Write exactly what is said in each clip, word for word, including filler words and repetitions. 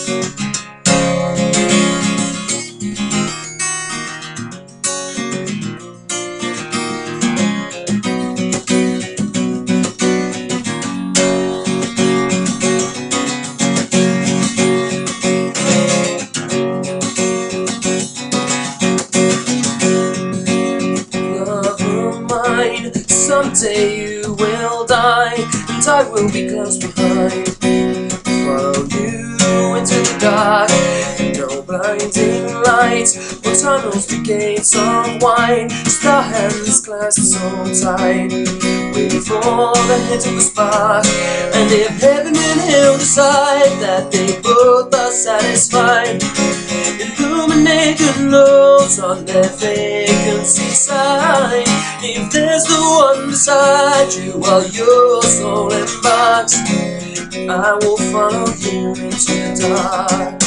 Someday you will die, and I will be close behind. Follow you into the dark, no blinding light, or tunnels to gates of wine. Just our hands clasped so tight, waiting for the hit of a spark. And if heaven and hell decide that they both are satisfied, illuminate the notes on their vacancy sign. If there's no one beside you while your soul embarks, I will follow you into the dark.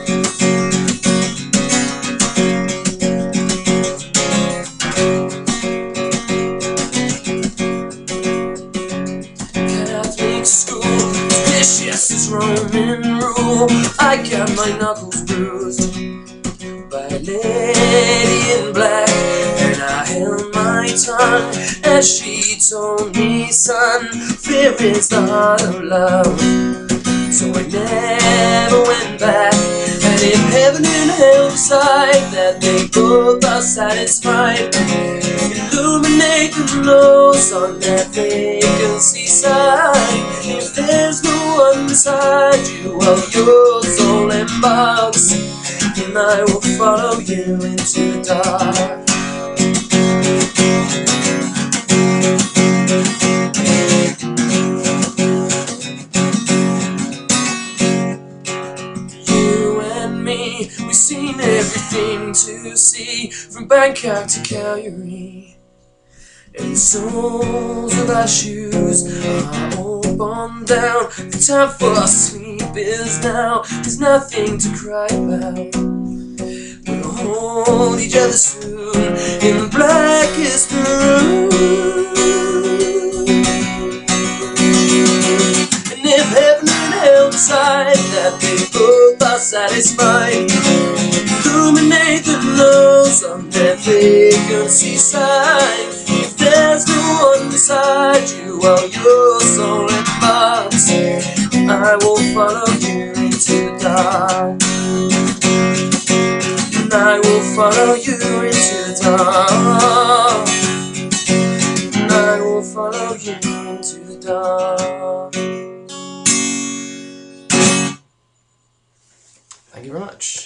Catholic school, vicious as Roman rule. I got my knuckles bruised by a lady in black, and I held my tongue as she told me, son, fear is the heart of love. So I never went back. And if heaven and hell decide that they both are satisfied, illuminate the nose on that vacancy side. If there's no one beside you while your soul embarks, then I will follow you into the dark. You and me, we've seen everything to see, from Bangkok to Calgary, and the soles of our shoes are all worn down. The time for sleep is now. There's nothing to cry about. We'll hold each other soon in the blackest room. And if heaven and hell decide that they both are satisfied, illuminate the lows on that vacancy side. If there's no one beside you while your soul embarks, I will follow you into the dark. And I will follow you into the dark. And I will follow you into the dark. Thank you very much.